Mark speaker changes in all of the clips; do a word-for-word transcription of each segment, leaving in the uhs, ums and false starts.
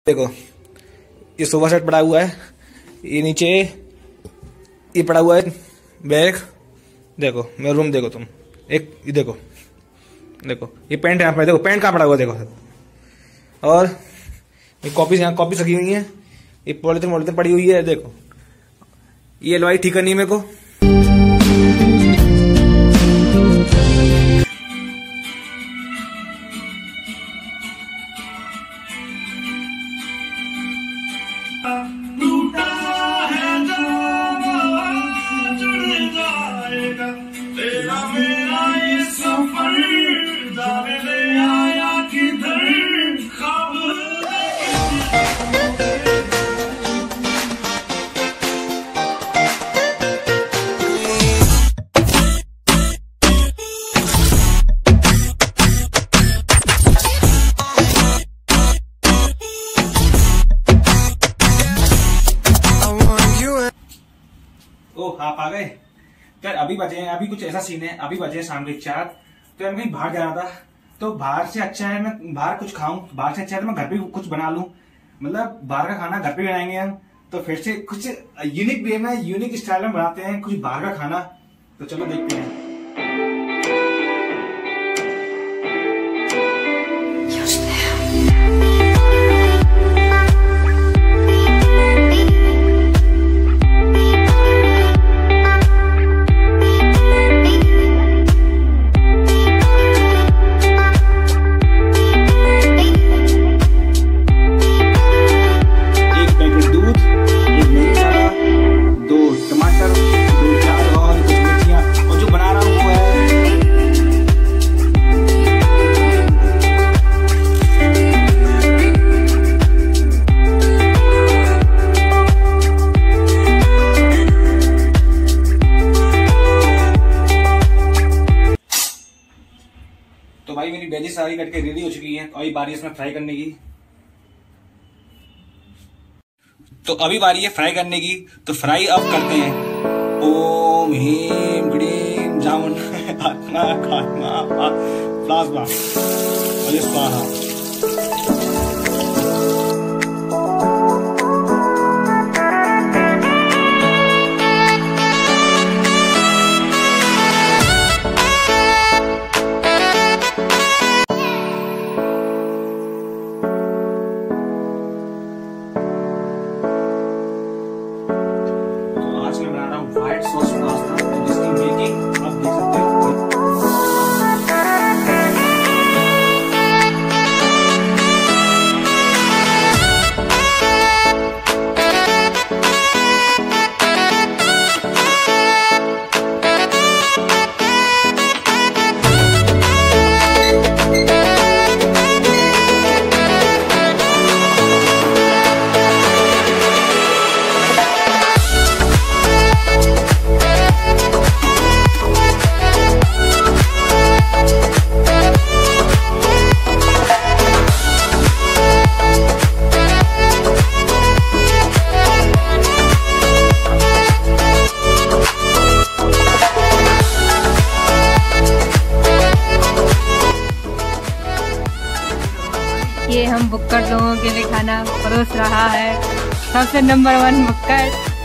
Speaker 1: देखो ये sofa set पड़ा हुआ है, ये नीचे ये पड़ा हुआ है बैग। देखो मेरा रूम देखो तुम, एक ये देखो देखो ये पेंट यहाँ पे देखो, पेंट कहाँ पड़ा हुआ है देखो। और ये कॉपीज यहाँ कॉपीज रखी हुई है, ये पॉलिथीन पॉलिथीन पड़ी हुई है। देखो ये एलवाई ठीक करनी है मेरे को।
Speaker 2: ओ आप आ गए यार। अभी बजे हैं, अभी कुछ ऐसा सीन है, अभी बजे शाम के चार। तो यार मैं कहीं बाहर जाना था, तो बाहर से अच्छा है मैं बाहर कुछ खाऊं, बाहर से अच्छा है तो मैं घर पे कुछ बना लूं। मतलब बाहर का खाना घर पे बनाएंगे हम, तो फिर से कुछ यूनिक वे में यूनिक स्टाइल में बनाते हैं कुछ बाहर का खाना। तो चलो देखते हैं। तो भाई मेरी वेजी सारी कट के रेडी हो चुकी है, अभी बारी इसमें फ्राई करने की। तो अभी बारी है फ्राई करने की, तो फ्राई अब करते हैं। ओम ह्रीम क्लीम जामुन आत्मा खात्मा प्लाज्मा और स्वाहा। व्हाइट सॉस पास्ता, जिसकी मेकिंग आप देख सकते हो।
Speaker 3: ये हम बुक्कड़ लोगों के लिए खाना परोस रहा है सबसे नंबर वन बुक्कड़।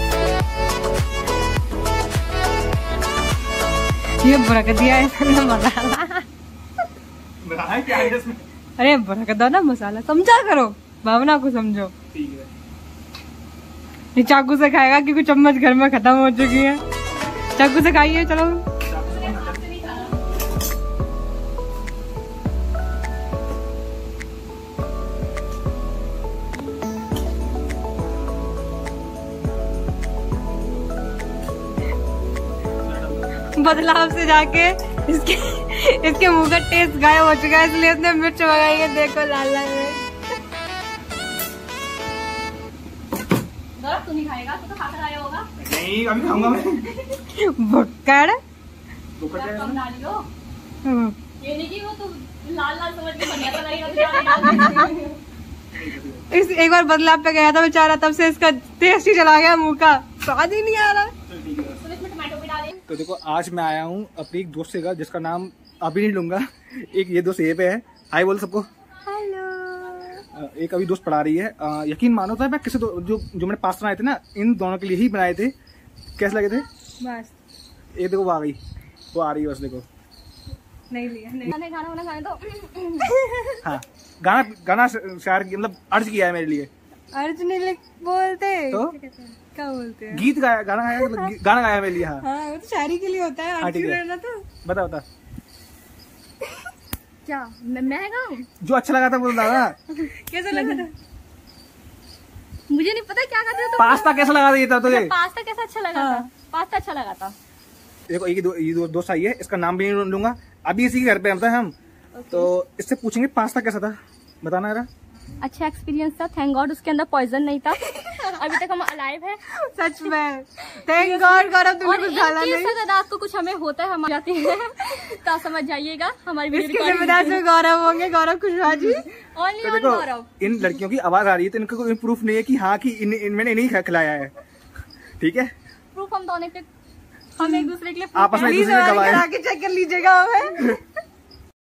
Speaker 3: ये बरक दिया है मसाला।
Speaker 2: क्या है इसमें?
Speaker 3: अरे बरक दो ना मसाला, समझा करो, भावना को समझो।
Speaker 2: ठीक है।
Speaker 3: ये चाकू से खाएगा क्योंकि चम्मच घर में खत्म हो चुकी है। चाकू से खाइए चलो। बदलाव से जाके इसके इसके मुंह का टेस्ट गायब हो चुका है, इसलिए इसने मिर्च मंगाई है। देखो लाल लाल मिर्च।
Speaker 4: तू नहीं खाएगा, तू तो खाकर आया होगा।
Speaker 2: नहीं अभी खाऊंगा मैं।
Speaker 3: बुक्कड़
Speaker 4: कम डालियो, ये नहीं कि वो तू लाल लाल समझ के बढ़िया बनाएगा।
Speaker 3: इस एक बार बदलाव पे गया था बेचारा, तब से इसका टेस्ट ही चला गया, मुंह का स्वाद ही नहीं आ रहा।
Speaker 2: तो देखो आज मैं आया हूँ अपनी एक दोस्त से घर, जिसका नाम अभी नहीं लूंगा। एक ये दोस्त ये पे है, हाय बोल सबको।
Speaker 3: हेलो।
Speaker 2: एक अभी दोस्त पढ़ा रही है। आ, यकीन मानो था मैं किसी जो जो मैंने पास्ता बनाए थे ना, इन दोनों के लिए ही बनाए थे। कैसे लगे थे?
Speaker 3: बस
Speaker 2: ये देखो वो आ गई, वो आ रही है बस देखो।
Speaker 3: नहीं लिया नहीं।
Speaker 4: खाने खाना वाना खाने तो
Speaker 2: हाँ गाना गाना शायर मतलब अर्ज किया है मेरे लिए।
Speaker 3: अर्ज नहीं लिख बोलते
Speaker 2: तो
Speaker 3: क्या बोलते हैं?
Speaker 2: गीत गाया, गाना गाया, मतलब गी- गाना गाया मेरे लिए। हाँ
Speaker 3: हाँ वो तो शायरी के लिए होता है।
Speaker 2: हाँ,
Speaker 3: अर्ज
Speaker 2: ठीक है।
Speaker 3: रहना तो
Speaker 2: बता बता
Speaker 4: क्या मैं मैं गाऊं?
Speaker 2: जो अच्छा लगा था बोल रहा था।
Speaker 3: कैसा लगा था?
Speaker 4: मुझे नहीं पता क्या कहते हो तुम।
Speaker 2: पास्ता कैसा लगा था ये था तुझे?
Speaker 4: पास्ता कैसा अच्छा लगा
Speaker 3: हाँ।
Speaker 4: था? पास्ता अच्छा लगा था।
Speaker 2: देखो ये दो, ये दो, दोस्त आई है, इसका नाम भी नहीं लूंगा। अभी इसी के घर पे हम हम तो इससे पूछेंगे पास्ता कैसा था, बताना जरा।
Speaker 4: अच्छा एक्सपीरियंस था, थैंक गॉड उसके अंदर पॉइजन नहीं था। अभी तक हम अलाइव है।
Speaker 3: सच में थैंक गॉड गौरव
Speaker 4: और
Speaker 3: तूने कुछ डाला
Speaker 4: इन
Speaker 3: नहीं।
Speaker 4: केस अगर रात को कुछ हमें होता है, हम जाते हैं तो आप समझ जाइएगा हमारी वीडियो
Speaker 3: इसके जिम्मेदार से गौरव होंगे, गौरव कुशवाहा जी।
Speaker 4: ओनली
Speaker 2: तो
Speaker 4: ऑन
Speaker 2: देखो
Speaker 4: गौरव।
Speaker 2: इन लड़कियों की आवाज आ रही है तो इनको कोई प्रूफ नहीं है कि हाँ कि इन, इन मैंने इन्हीं खिलाया है। ठीक है,
Speaker 4: प्रूफ हम दोनों के हम एक दूसरे के लिए
Speaker 2: आपस में एक
Speaker 3: प्लीज
Speaker 2: दूसरे का गवाह है।
Speaker 3: करा के चेक कर लीजिएगा हमें।